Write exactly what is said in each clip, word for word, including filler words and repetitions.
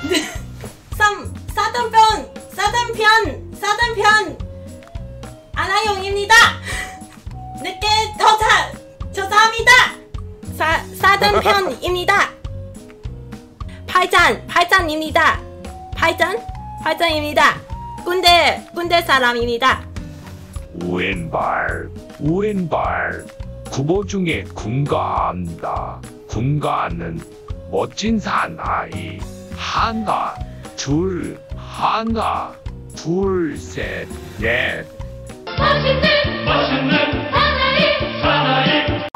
삼. 사단편! 사단편! 사단편! 아나용입니다! 늦게 도착! 죄송합니다! 사, 사단편입니다! 팔잔! 팔잔입니다! 팔잔? 팔잔입니다! 군대! 군대 사람입니다! 왼발, 왼발. 구보 중에 군가한다. 군가는 멋진 사나이. 하나, 둘, 하나, 둘, 셋, 넷. 멋있는 멋있는 사나이 사나이.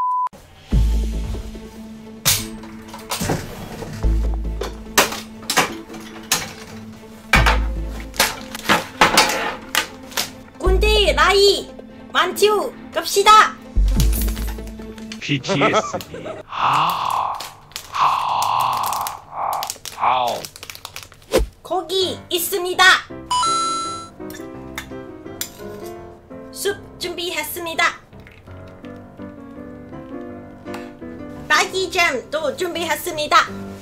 군대 나이 많지요 갑시다. 피티에스디. 하, 하, 하, 하오. 고기 있습니다. 숲 준비했습니다. 딸기 잼도 준비했습니다.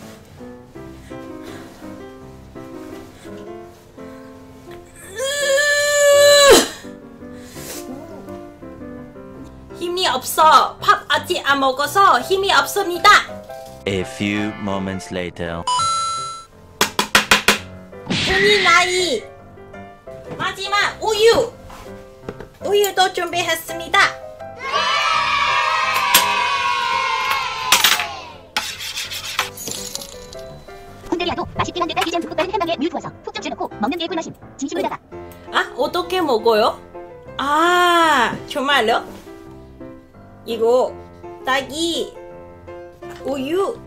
힘이 없어. 밥 아직 안 먹어서 힘이 없습니다. A few moments later. 군이 나이 마지막 우유 우유도 준비했습니다. 군대리아도 맛있긴 한데 딸기잼 듬뿍 따른 햄방에 우유 부어서 푹 좀 쥐놓고 먹는 게 꿀맛임. 진심으로다가. 아 어떻게 먹어요? 아 정말요? 이거 딸기 우유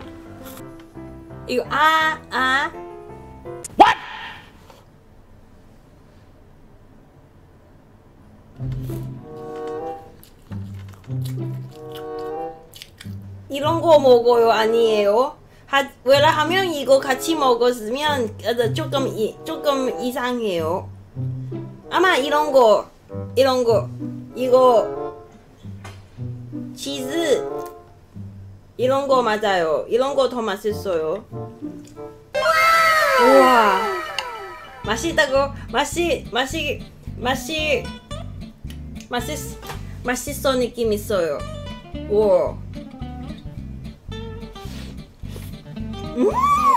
이거 아 아 What? 이런 거 먹어요 아니에요? 하, 왜냐하면 이거 같이 먹었으면 조금 이, 조금 이상해요. 아마 이런 거 이런 거 이거 치즈 이런 거 맞아요. 이런 거 더 맛있어요. 우와 맛있다고 맛이 맛이 맛이 맛있 맛있어 느낌 있어요. 우와 음!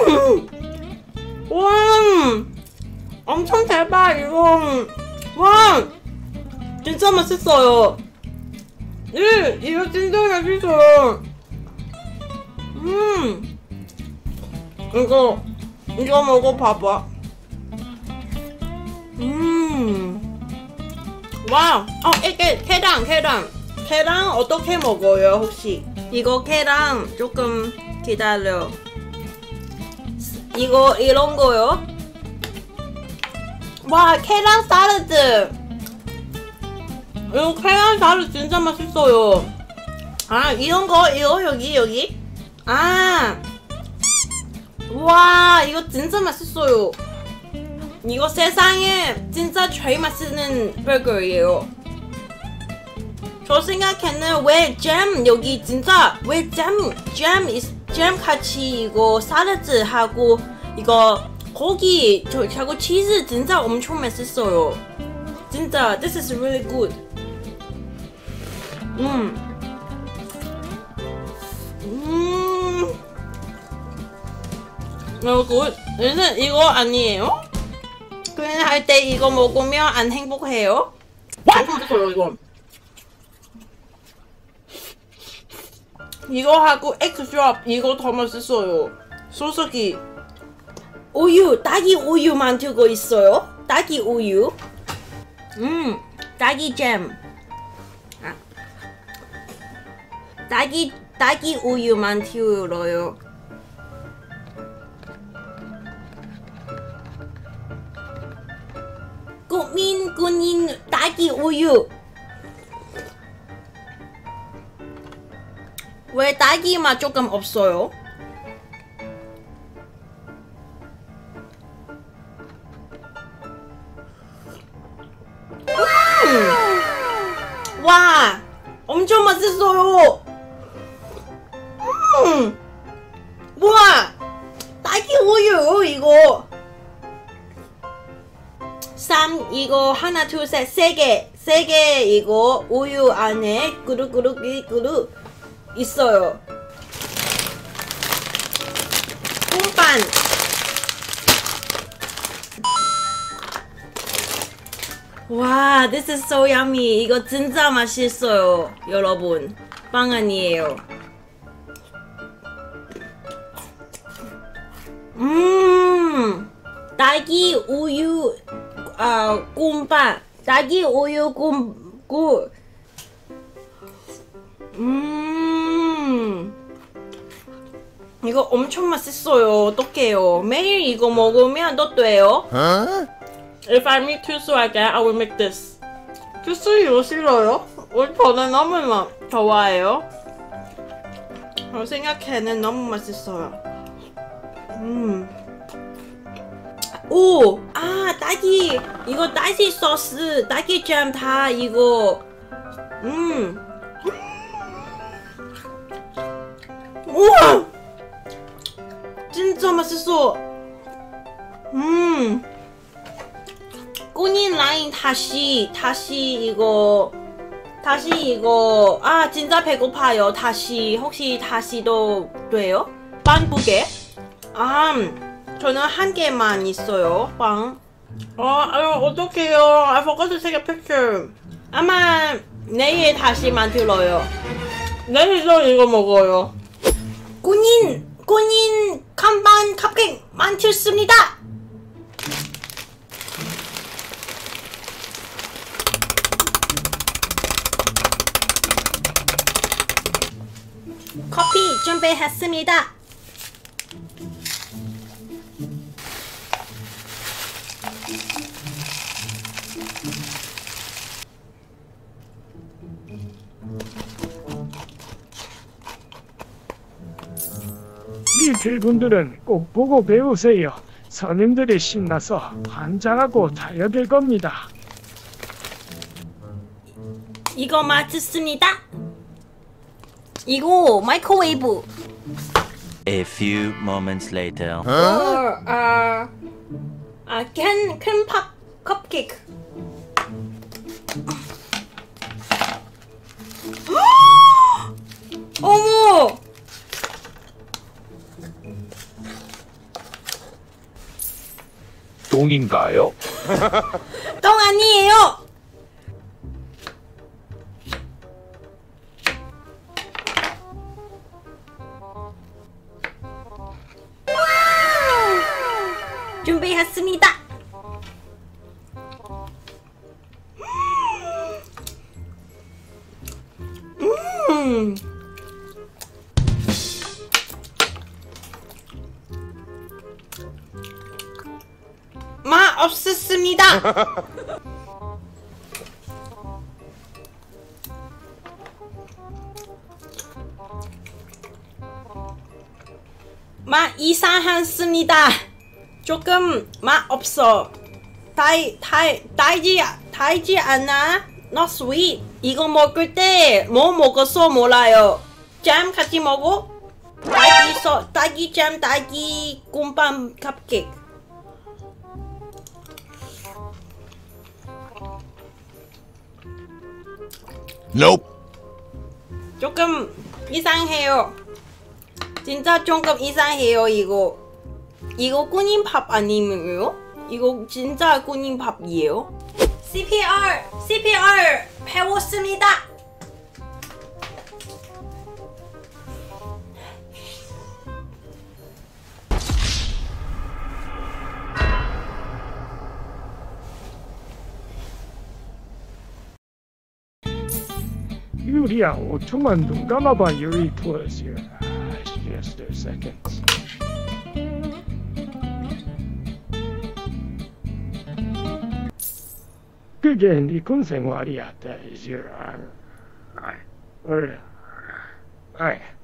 와 엄청 대박 이거 와 진짜 맛있어요. 네 이거 진짜 맛있어요. 음 이거 이거 먹어봐봐. 음 와우 어 이게 계란 계란 계란 어떻게 먹어요 혹시? 이거 계란 조금 기다려. 이거 이런 거요? 와 계란 샐러드. 이거 계란 샐러드 진짜 맛있어요. 아 이런 거 이거 여기 여기. 아 와 이거 진짜 맛있어요. 이거 세상에 진짜 제일 맛있는 버거예요. 저 생각에는 왜 잼 여기 진짜 왜 잼 잼 잼 같이 이거 샐러드 하고 이거 고기 저 하고 치즈 진짜 엄청 맛있어요. 진짜 this is really good. 음. 음. 어, 굿. 얘는 이거 아니에요? 그냥 할 때 이거 먹으면 안 행복해요? 맛있어요 이거. 이거 하고 엑스트라 이거 더 맛있어요. 소스기 우유 딸기 우유 만들고 있어요. 딸기 우유. 음 딸기 잼. 아. 딸기 딸기 우유 만들어요. 국민 군인 딸기 우유. 왜 딸기 맛 조금 없어요? 음! 와 엄청 맛있어요. 음! 와 딸기 우유 이거 하나 둘 셋 세 개 세 개 이거 우유 안에 그릇그릇 그릇 있어요. 꿈반 와, this is so yummy. 이거 진짜 맛있어요, 여러분. 빵 아니에요. 음, 딸기 우유 아 꿈빵, 딸기 우유 꿈 구. 음, 이거 엄청 맛있어요. 어떡해요? 매일 이거 먹으면 또 돼요. If I meet 투수 again, I will make this. 투수 이거 싫어요? 우리 저는 너무 좋아해요. 저 생각에는 너무 맛있어요. 음. 오! 아, 딸기! 이거 딸기 소스, 딸기 잼 다 이거. 음. 우와! 진짜 맛있어. 음. 꾸닌 라인 다시 다시 이거 다시 이거 아 진짜 배고파요. 다시 혹시 다시도 돼요? 빵 두 개? 아 저는 한 개만 있어요. 빵. 아 아유 어떡해요. I forgot to take a picture. 아마 내일 다시 만들어요. 내일도 이거 먹어요. 꾸닌 꾸닌 간반 컵케이크 만들습니다. 커피 준비했습니다. 밑에 분들은 꼭 보고 배우세요. 선생들이 신나서 환장하고 달려들 겁니다. 이거 맛있습니다. 이거 마이크로웨이브. A few moments later. 어, 아, 아, 캔, 캔팝 컵케이크. 어머! 똥인가요? 똥 아니에요. 준비했습니다. 음. 맛 없었습니다. 맛 이상했습니다. 조금 맛 없어. 달, 달, 달지, 달지 않아? Not sweet. 이거 먹을 때 뭐 먹었어 몰라요. 잼 같이 먹어? 딸기 소, 딸기 잼, 딸기 꿈빵 컵케이크. Nope. 조금 이상해요. 진짜 조금 이상해요 이거. 이거 꾸님밥 아니에요? 이거 진짜 꾸님밥이에요? 씨피알! 씨피알! 배웠습니다! 유리야, 오 초만 눈 감아봐. 유리 plus your eyes just a second. 그게 네 군생활이야. That is your honor. 아이,